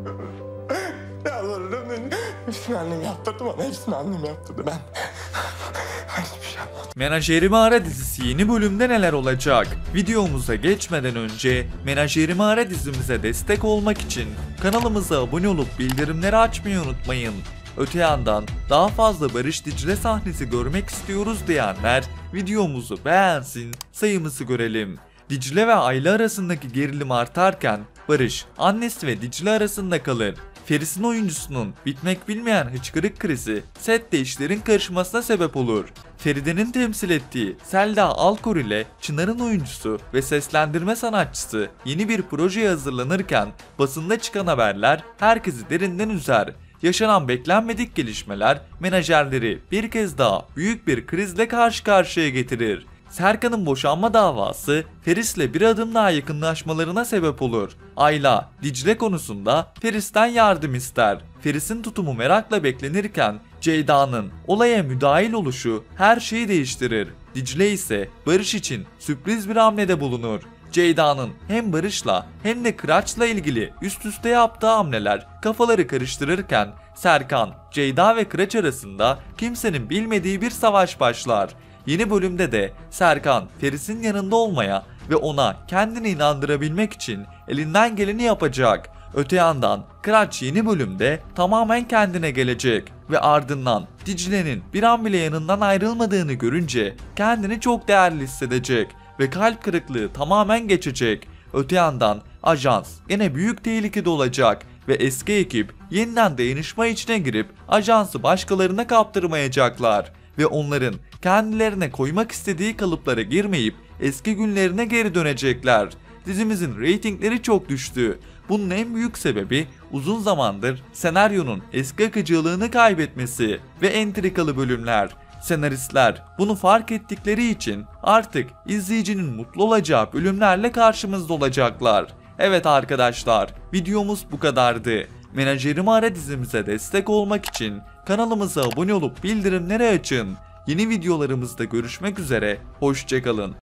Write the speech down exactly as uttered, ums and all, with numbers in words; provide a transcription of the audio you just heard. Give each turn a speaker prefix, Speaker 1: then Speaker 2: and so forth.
Speaker 1: Yalvarırım. Hepsini annem yaptırdı bana. Hepsini annem yaptırdı. Ben... Hiçbir şey yapmadım.
Speaker 2: Menajerimi Ara dizisi yeni bölümde neler olacak? Videomuza geçmeden önce Menajerimi Ara dizimize destek olmak için kanalımıza abone olup bildirimleri açmayı unutmayın. Öte yandan daha fazla Barış Dicle sahnesi görmek istiyoruz diyenler videomuzu beğensin, sayımızı görelim. Dicle ve Ayla arasındaki gerilim artarken Barış annesi ve Dicle arasında kalır. Feris'in oyuncusunun bitmek bilmeyen hıçkırık krizi sette işlerin karışmasına sebep olur. Feride'nin temsil ettiği Selda Alkor ile Çınar'ın oyuncusu ve seslendirme sanatçısı yeni bir projeye hazırlanırken basında çıkan haberler herkesi derinden üzer. Yaşanan beklenmedik gelişmeler menajerleri bir kez daha büyük bir krizle karşı karşıya getirir. Serkan'ın boşanma davası Feris'le bir adım daha yakınlaşmalarına sebep olur. Ayla, Dicle konusunda Feris'ten yardım ister. Feris'in tutumu merakla beklenirken Ceyda'nın olaya müdahil oluşu her şeyi değiştirir. Dicle ise Barış için sürpriz bir hamlede bulunur. Ceyda'nın hem Barış'la hem de Kıraç'la ilgili üst üste yaptığı hamleler kafaları karıştırırken Serkan, Ceyda ve Kıraç arasında kimsenin bilmediği bir savaş başlar. Yeni bölümde de Serkan, Feris'in yanında olmaya ve ona kendini inandırabilmek için elinden geleni yapacak. Öte yandan Kıraç yeni bölümde tamamen kendine gelecek ve ardından Dicle'nin bir an bile yanından ayrılmadığını görünce kendini çok değerli hissedecek ve kalp kırıklığı tamamen geçecek. Öte yandan ajans yine büyük tehlikede olacak ve eski ekip yeniden dayanışma içine girip ajansı başkalarına kaptırmayacaklar ve onların kendilerine koymak istediği kalıplara girmeyip eski günlerine geri dönecekler. Dizimizin reytingleri çok düştü. Bunun en büyük sebebi uzun zamandır senaryonun eski akıcılığını kaybetmesi ve entrikalı bölümler. Senaristler bunu fark ettikleri için artık izleyicinin mutlu olacağı bölümlerle karşımızda olacaklar. Evet arkadaşlar, videomuz bu kadardı. Menajerimi Ara dizimize destek olmak için kanalımıza abone olup bildirimleri açın. Yeni videolarımızda görüşmek üzere, hoşça kalın.